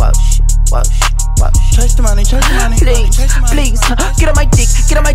Chase the money, chase the money. Please, get on my dick,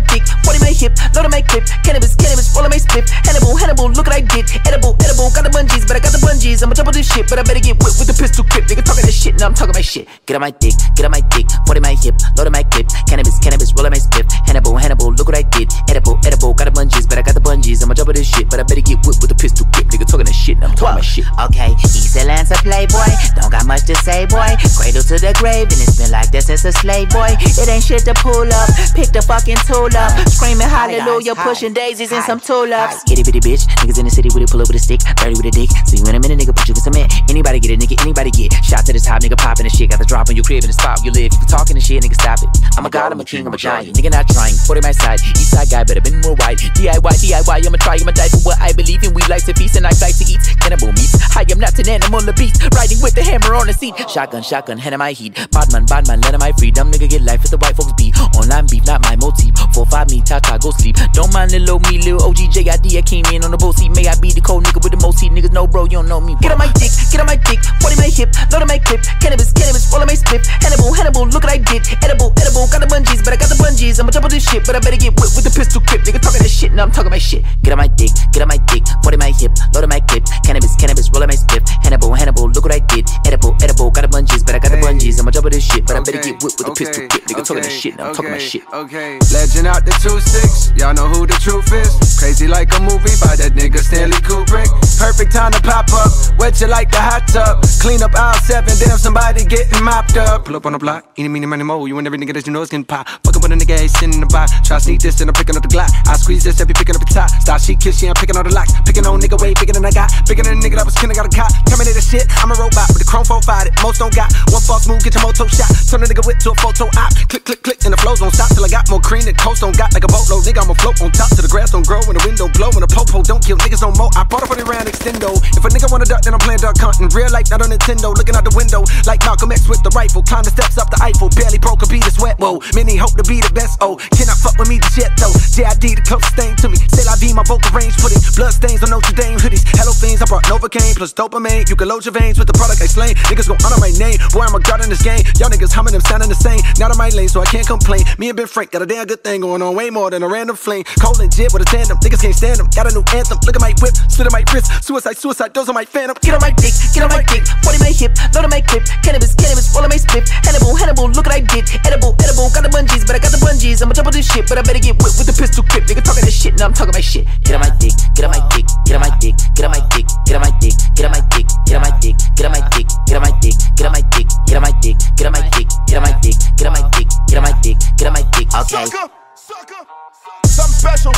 40 my hip, load on my clip. Cannabis, roll on my split. Hannibal, look what I did. Edible, got the bungees, but I got the bungees. I'ma double this shit, but I better get whipped with the pistol grip. Nigga talking that shit, now I'm talking my shit. Get on my dick, 40 my hip, load on my clip. Cannabis, roll on my split. Hannibal, look what I did. Edible, got the bungees, but I got the bungees. I'ma double this shit, but I better get whipped with the pistol grip. Nigga talking that shit, now I'm talking my shit. Okay, East Atlanta playboy, don't got much to say, boy. Cradle to the grave, and it's been like that since a slave boy. It ain't shit to pull up, pick the fucking tool up. Screaming hallelujah, pushing daisies and some tulips. Itty bitty bitch, niggas in the city with it, pull up with a stick, dirty with a dick. See you in a minute, nigga, put you in cement. Anybody get it, nigga, anybody get shot to the top, nigga, popping the shit. Got the drop on your crib in the spot where you live. If you talking the shit, nigga, stop it. I'm a god, I'm a king, I'm a giant. Nigga not trying, 40 my side, east side guy, better been more wide. DIY, I'ma try, I'ma die for what I believe in. We like to feast and I like to eat cannibal meats. I am not an animal, a beast, riding with the hammer on the seat. Shotgun, hand in my heat. Badman, let him my free. Dumb nigga get life with the white folks beat. Online beef, not my motif. 4-5 me, Tata, go sleep. Don't mind little me, little OG, JID, I came in on the boat seat. May I be the cold nigga with the most heat. Niggas know bro, you don't know me. Get on my dick, 40 my hip, load on my clip. Cannabis, roll on my split. Hannibal, look what I did. Edible, got the bungees, but I got the bungees. I'ma double this shit, but I better get whipped with the pistol grip. Nigga talking that shit, now I'm talking my shit. Get on my dick, 40 my hip, load on my clip. Cannabis, roll on my split. Hannibal, look what I did. Edible, got the bungees, but I got the bungees. I'ma double this shit, but I better get whipped with the pistol grip. Nigga talking that shit, now I'm talking my shit. Okay, legend out the 2-6, y'all know who the truth is. Crazy like a movie by that nigga Stanley Kubrick. Perfect time to pop up, wet you like the hot tub. Clean up aisle 7, damn somebody getting mopped up. Pull up on the block, eeny, meeny, money, mo. You and every nigga that you know is getting pop. Fucking with a nigga, ain't sitting in the box. Try to sneak this, then I'm picking up the Glock. I squeeze this, every picking up the top. Style she kiss, she ain't picking all the locks. Picking on nigga way bigger than I got. Bigger than a nigga that was kin, I got a cop. Terminator shit, I'm a robot with a chrome 4-5 that most don't got. One false move, get your moto shot. Turn a nigga whip to a photo op. Click, and the flows don't stop till I got more cream than Coast don't got. Like a boatload, nigga, I'ma float on top till the grass don't grow and the wind don't blow and the popo don't kill niggas no more. I bought it for the round extendo. If a nigga wanna duck, then I'm playing duck hunting. Real life, not on Nintendo. Looking out the window like Malcolm X with the rifle. Climb the steps up the Eiffel. Barely broke a beat of sweat, whoa. Many hope to be the best, oh. Cannot fuck with me, the shit though. JID, the closest thing to me. Say la vie, my vocal range, put it. Blood stains on Notre Dame hoodies. Hello fiends, I brought Novocaine plus dopamine. You can load your veins with the product I slain. Niggas gon' honor my name. Boy, I'm a god in this game. Y'all niggas humming them sounding the same. Not on my lane, so I can't complain. Me and Ben Frank got a damn good thing going on, way more than a random flame. Cold and jib with a tandem, niggas can't stand them. Got a new anthem, look at my whip, spit on my wrist. Suicide, those are my phantom. Get on my dick, 40 my hip, load on my clip. Cannabis, roll on my split. Hannibal, look what I did. Edible, got the bungees, but I got the bungees. I'ma double this shit, but I better get whipped with the pistol grip. Nigga talking that shit, now I'm talking my shit. Get on my dick, get on my dick, get on my dick, get on my dick, get on my dick, get on my dick, get on my dick, get on my dick, get on my dick, get on my dick, get on my dick, get on my dick, get on my dick, get on my dick, get on my dick, get on my dick. Okay. Sucker, something special.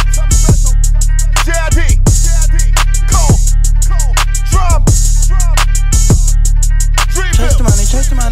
JID, cold, drum, Chase the money.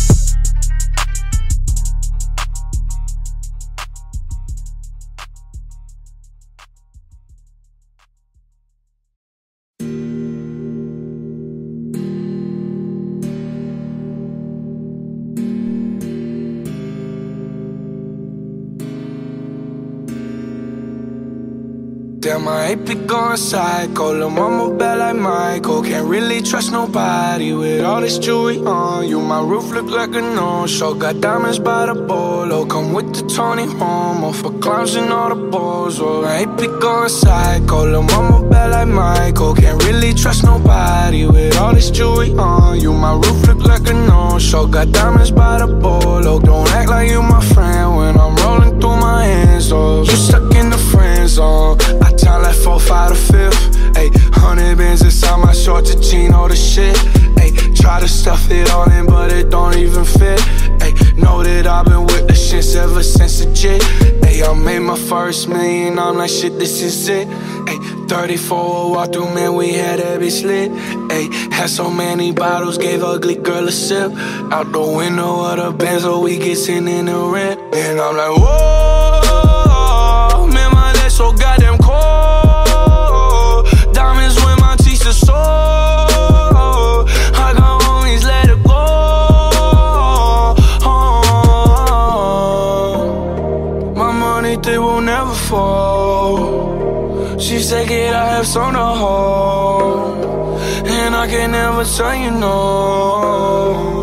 Damn, I ain't be going psycho. Lil' mama bad like Michael. Can't really trust nobody with all this jewelry on you. My roof look like a no-show. Got diamonds by the bolo. Come with the Tony Homo for clowns and all the balls. Oh, I ain't be going psycho. Lil' mama bad like Michael. Can't really trust nobody with all this jewelry on you. My roof look like a no-show. Got diamonds by the bolo. Don't act like you my friend when I'm rolling through my hands. Oh, you stuck in the friend zone. I time like 4-5 to 5th. Ayy, 100 bands inside my shorts, to chino the shit. Ayy, try to stuff it all in, but it don't even fit. Ayy, know that I've been with the shits ever since the jit. Ayy, I made my first million, I'm like shit, this is it. Ayy, 34 walk through, man, we had that bitch lit. Ayy, had so many bottles, gave ugly girl a sip. Out the window of the Benz, so we get sent in the rent. And I'm like, whoa, man, my neck so goddamn cold. Diamonds when my teeth are sore. I got homies, let it go. My money, they will never fall. She said, kid, I have some to hold, and I can never tell you no.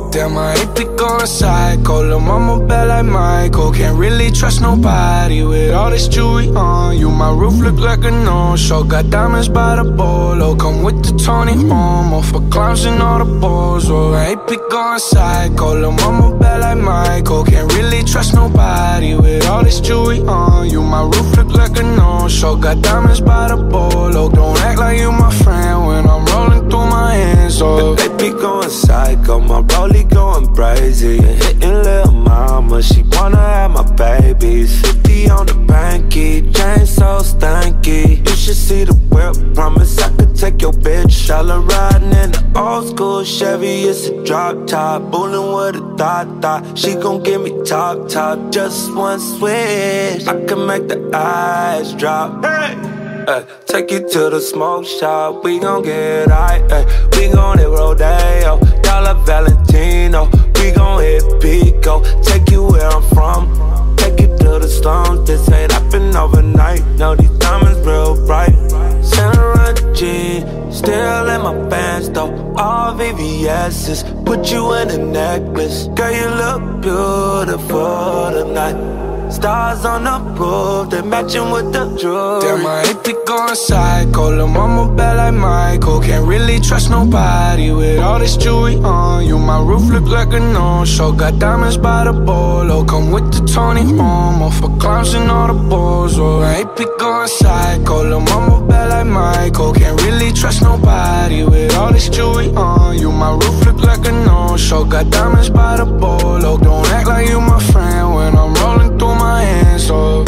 Damn, I hate to go psycho. Lil' mama bad like Michael. Can't really trust nobody with all this jewelry on you. My roof look like a no-show. Got diamonds by the bolo. Come with the Tony Momo for clowns and all the balls. Oh, I hate to go psycho. Lil' mama bad like Michael. Can't really trust nobody with all this jewelry on you. My roof look like a no-show. Got diamonds by the bolo. Don't act like you my friend when I'm rolling through my hands. Oh, they be going psycho. My rollie going crazy and hitting lil' mama. She wanna have my babies. 50 on the banky, chain so stanky. You should see the whip. Promise I could take your bitch. All her riding in the old school Chevy. It's a drop top, bullin' with a thought. She gon' give me top, just one switch. I can make the eyes drop. Hey. Take you to the smoke shop, we gon' get high. We gon' hit Rodeo, Dollar Valentino. We gon' hit Pico, take you where I'm from. Take you to the slums, this ain't happen overnight. No, these diamonds real bright. Santa G, still in my pants though. All VVS's, put you in a necklace. Girl, you look beautiful tonight. Stars on the roof, they matching with the jewelry. Damn, I hate to go psycho. Lil' mama bad like Michael. Can't really trust nobody with all this jewelry on you. My roof look like a no-show. Got diamonds by the bolo. Come with the Tony Momo for clowns and all the balls. Oh, I hate to go psycho. Lil' mama bad like Michael. Can't really trust nobody with all this jewelry on you. My roof look like a no-show. Got diamonds by the bolo. Don't act like you my friend when I'm rolling through my hands, oh.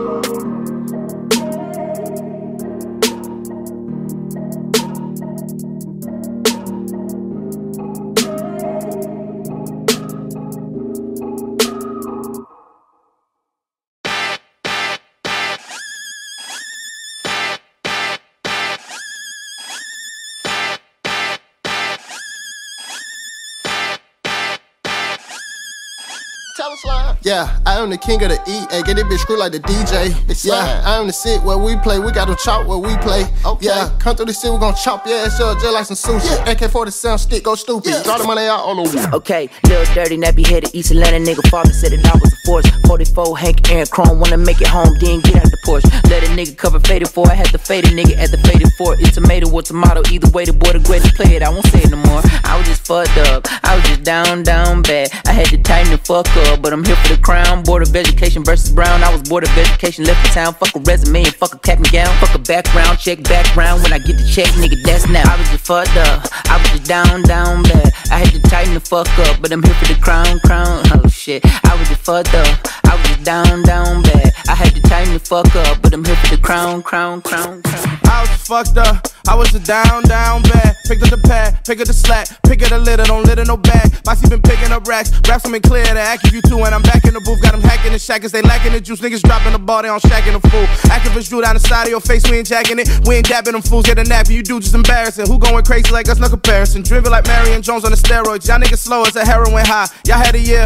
Yeah, I am the king of the E. Hey, get it bitch screwed like the DJ. Yeah, I am the sit where we play. We got them chop where we play. Okay. Yeah, come through the city, we gon' chop your ass up just like some sushi. Yeah. AK-47 stick, go stupid. Yeah. Draw the money out on the wall. Okay, little dirty, nappy headed East Atlanta nigga. Father said it all was a force. 44, Hank, Aaron, Chrome. Wanna make it home, then get out the Porsche. Let a nigga cover faded for. I had to fade a nigga at the faded for. It's tomato or tomato. Either way, the boy the greatest play it. I won't say it no more. I was just fucked up. I was just down bad. I had to tighten the fuck up, but I'm here for the crown. Board of Education versus Brown. I was bored of education, left the town. Fuck a resume and fuck a cap and gown. Fuck a background, check background. When I get the check, nigga, that's now. I was just fucked up. I was just down bad. I had to tighten the fuck up, but I'm here for the crown. Oh shit. I was just fucked up. I was just down bad. I had to tighten the fuck up, but I'm here for the crown. I was just fucked up. I was just down bad. Picked up the pad, pick up the slack, pick up the litter, don't litter no bag. Bossy been picking up racks, raps them in clear to act if you two. And I'm back in the booth, got them hacking the shackers, they lacking the juice. Niggas dropping the ball, they on shacking the fool. Activists drew down the side of your face, we ain't jacking it. We ain't dabbing them fools, get a nap, you do just embarrassing. Who going crazy like us, no comparison. Driven like Marion Jones on the steroids. Y'all niggas slow as a heroin high. Y'all had a year,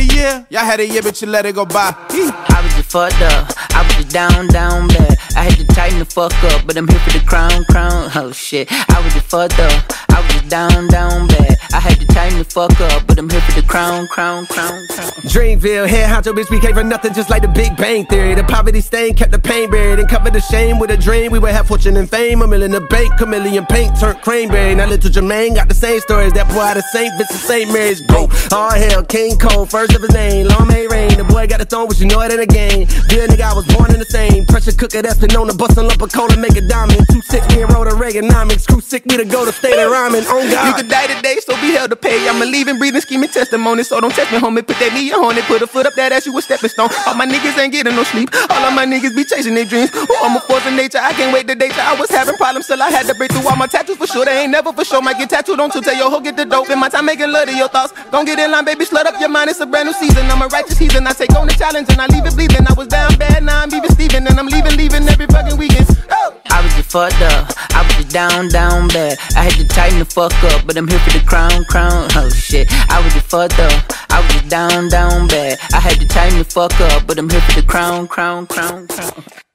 but you let it go by. I was just fucked up. I was just down bad. I had to tighten the fuck up, but I'm here for the crown. Oh shit. I was just fucked up. I was just down bad. I had to tighten the fuck up, but I'm here for the crown. Dreamville, head honcho, bitch, we came for nothing just like the Big Bang Theory. The poverty stain kept the pain buried and covered the shame with a dream. We would have fortune and fame, $1 million in the bank, chameleon paint turned cranberry. Now little Jermaine got the same stories. That boy out of St. Vincent, St. Mary's broke. All hell, King Cole, first of his name. Long may rain, the boy got the throne, but you know it ain't a game. Good nigga, I was born in the same. Pressure cooker that's been known to bust a lump of coal and make a diamond. 2-6, me and roll the Reaganomics. Crew sick, me to go to state of rhyming. On God. You could die today, so be held to pay. I'm a living, breathing, scheming testimony. So don't test me, homie. Put that knee on it, put a foot up that ass, you a stepping stone. All my niggas ain't getting no sleep. All of my niggas be chasing their dreams. Oh, I'm a force of nature, I can't wait the day till I was having problems, still I had to break through all my tattoos for sure. They ain't never for sure. Might get tattooed on to tell your hoe get the dope. In my time making love to your thoughts. Don't get in line, baby, slut up your mind. It's a brand new season. I'm a righteous heathen. I take on the challenge and I leave it bleeding. I was down bad, now I'm even Steven, and I'm leaving every fucking weekend. Oh. I was just fucked up. I was just down bad. I had to tighten the fuck up, but I'm here for the crown. Oh shit. I was just fucked up. I was just down bad. I had to tighten the fuck up, but I'm here for the crown.